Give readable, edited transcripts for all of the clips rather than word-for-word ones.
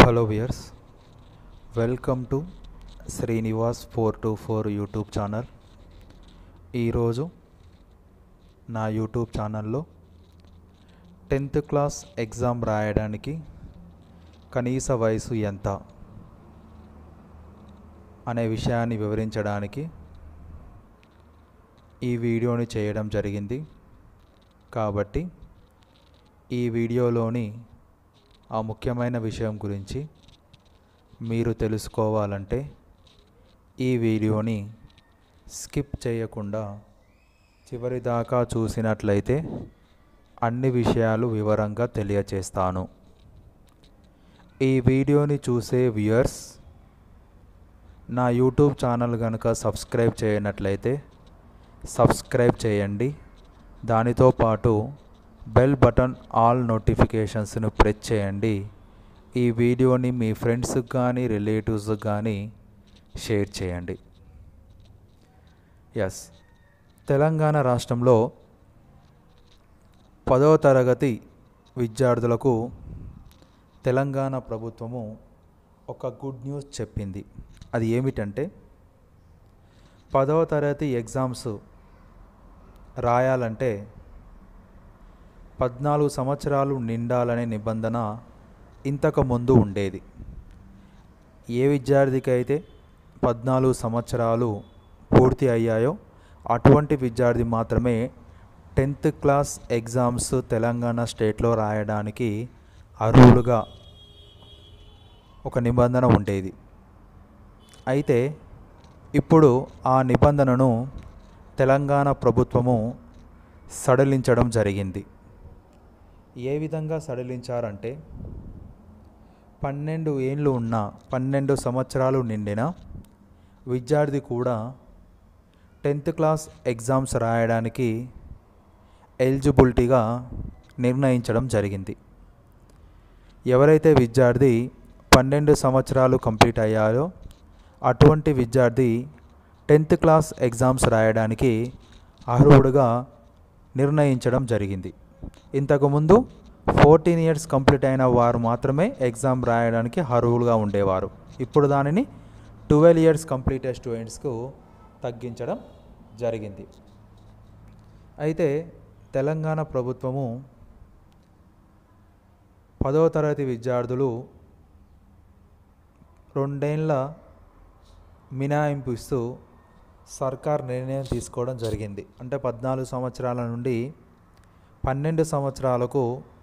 Hello viewers, welcome to Srinivas 424 YouTube channel. ఈరోజు నా YouTube ఛానల్లో 10th క్లాస్ ఎగ్జామ్ రాయడానికి కనీస వయసు ఎంత అనే విషయాన్ని వివరించడానికి ఈ వీడియోని చేయడం జరిగింది. కాబట్టి ఈ వీడియోలోని ఆ ముఖ్యమైన విషయం గురించి మీరు తెలుసుకోవాలంటే ఈ వీడియోని స్కిప్ చేయకుండా చివరి దాకా చూసినట్లయితే అన్ని విషయాలు వివరంగా తెలియచేస్తాను. ఈ వీడియోని చూసే వ్యూయర్స్ నా యూట్యూబ్ ఛానల్ కనుక సబ్స్క్రైబ్ చేయనట్లయితే సబ్స్క్రైబ్ చేయండి. దానితో పాటు బెల్ బటన్ ఆల్ నోటిఫికేషన్స్ను ప్రెస్ చేయండి. ఈ వీడియోని మీ ఫ్రెండ్స్కి కానీ రిలేటివ్స్కి కానీ షేర్ చేయండి. తెలంగాణ రాష్ట్రంలో 10వ తరగతి విద్యార్థులకు తెలంగాణ ప్రభుత్వము ఒక గుడ్ న్యూస్ చెప్పింది. అది ఏమిటంటే 10వ తరగతి ఎగ్జామ్స్ రాయాలంటే 14 సంవత్సరాలు నిండాలనే నిబంధన ఇంతకుముందు ఉండేది. ఏ విద్యార్థికి అయితే 14 సంవత్సరాలు పూర్తి అయ్యాయో అటువంటి విద్యార్థి మాత్రమే 10th క్లాస్ ఎగ్జామ్స్ తెలంగాణ స్టేట్లో రాయడానికి అర్హులుగా ఒక నిబంధన ఉండేది. అయితే ఇప్పుడు ఆ నిబంధనను తెలంగాణ ప్రభుత్వము సడలించడం జరిగింది. ఏ విధంగా సడలించారంటే 12 ఏళ్ళు ఉన్న 12 సంవత్సరాలు నిండిన విద్యార్థి కూడా 10th క్లాస్ ఎగ్జామ్స్ రాయడానికి ఎలిజిబిలిటీగా నిర్ణయించడం జరిగింది. ఎవరైతే విద్యార్థి 12 సంవత్సరాలు కంప్లీట్ అయ్యారో అటువంటి విద్యార్థి 10th క్లాస్ ఎగ్జామ్స్ రాయడానికి అర్హుడుగా నిర్ణయించడం జరిగింది. ఇంతకుముందు 14 years కంప్లీట్ అయిన వారు మాత్రమే ఎగ్జామ్ రాయడానికి అర్హులుగా ఉండేవారు. ఇప్పుడు దానిని 12 years కంప్లీటెడ్ స్టూడెంట్స్కు తగ్గించడం జరిగింది. అయితే తెలంగాణ ప్రభుత్వము 10వ తరగతి విద్యార్థులు 2 ఏళ్ల మినహాయింపు ఇస్తూ సర్కార్ నిర్ణయం తీసుకోవడం జరిగింది. అంటే 14 సంవత్సరాల నుండి 12 సంవత్సరాలకు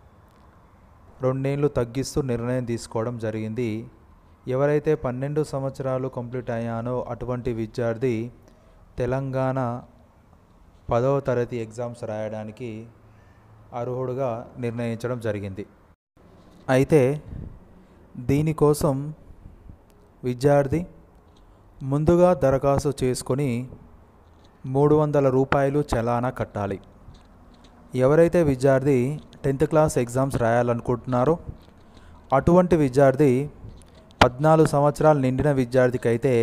2 ఏళ్ళు తగ్గిస్తూ నిర్ణయం తీసుకోవడం జరిగింది. ఎవరైతే 12 సంవత్సరాలు కంప్లీట్ అయ్యానో అటువంటి విద్యార్థి తెలంగాణ 10వ తరగతి ఎగ్జామ్స్ రాయడానికి అర్హుడుగా నిర్ణయించడం జరిగింది. అయితే దీనికోసం విద్యార్థి ముందుగా దరఖాస్తు చేసుకొని 300 రూపాయలు చలానా కట్టాలి. ఎవరైతే విద్యార్థి 10th క్లాస్ ఎగ్జామ్స్ రాయాలనుకుంటున్నారో అటువంటి విద్యార్థి 14 సంవత్సరాలు నిండిన విద్యార్థికి అయితే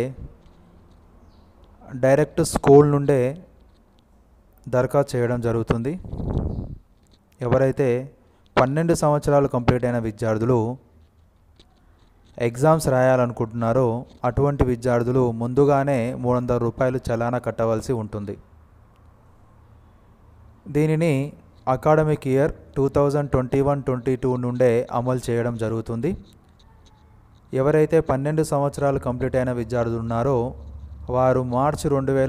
డైరెక్ట్ స్కూల్ నుండే దరఖాస్తు చేయడం జరుగుతుంది. ఎవరైతే 12 సంవత్సరాలు కంప్లీట్ అయిన విద్యార్థులు ఎగ్జామ్స్ రాయాలనుకుంటున్నారో అటువంటి విద్యార్థులు ముందుగానే 300 రూపాయలు చలానా కట్టవలసి ఉంటుంది. దీనిని అకాడమిక్ ఇయర్ 2021-22 నుండే అమలు చేయడం జరుగుతుంది. ఎవరైతే 12 సంవత్సరాలు కంప్లీట్ అయిన విద్యార్థులు ఉన్నారో వారు March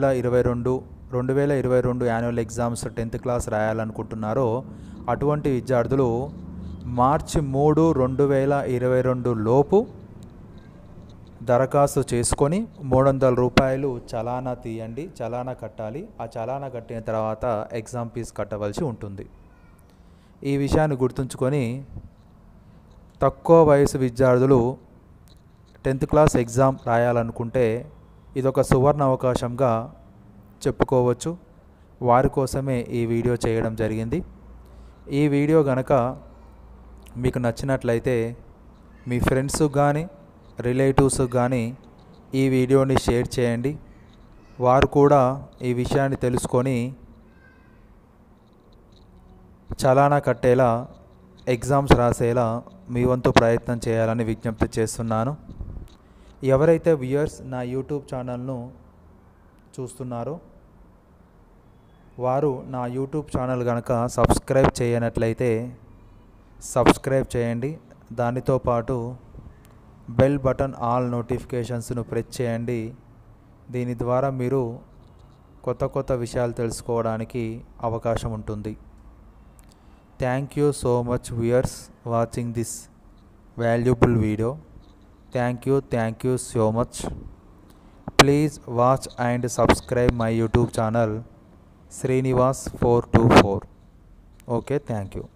2022 annual exams 10th class రాయాలనుకుంటున్నారో అటువంటి విద్యార్థులు మార్చి 3, 2022 లోపు దరఖాస్తు చేసుకొని 300 రూపాయలు చలానా తీయండి, చలానా కట్టాలి. ఆ చలానా కట్టిన తర్వాత ఎగ్జామ్ ఫీజు కట్టవలసి ఉంటుంది. ఈ విషయాన్ని గుర్తుంచుకొని తక్కువ వయసు విద్యార్థులు 10th క్లాస్ ఎగ్జామ్ రాయాలనుకుంటే ఇదొక సువర్ణ అవకాశంగా చెప్పుకోవచ్చు. వారి కోసమే ఈ వీడియో చేయడం జరిగింది. ఈ వీడియో గనక మీకు నచ్చినట్లయితే మీ ఫ్రెండ్స్ కానీ రిలేటివ్స్ కానీ ఈ వీడియోని షేర్ చేయండి. వారు కూడా ఈ విషయాన్ని తెలుసుకొని చలానా కట్టేలా ఎగ్జామ్స్ రాసేలా మీ వంతు ప్రయత్నం చేయాలని విజ్ఞప్తి చేస్తున్నాను. ఎవరైతే వ్యూయర్స్ నా యూట్యూబ్ ఛానల్ను చూస్తున్నారో వారు నా యూట్యూబ్ ఛానల్ కనుక సబ్స్క్రైబ్ చేయనట్లయితే సబ్స్క్రైబ్ చేయండి. దానితో పాటు బెల్ బటన్ ఆల్ నోటిఫికేషన్స్ను ప్రెస్ చేయండి. దీని ద్వారా మీరు కొత్త కొత్త విషయాలు తెలుసుకోవడానికి అవకాశం ఉంటుంది. Thank you so much viewers watching this valuable video. Thank you so much. Please watch and subscribe my YouTube channel Srinivas 424. Okay, thank you.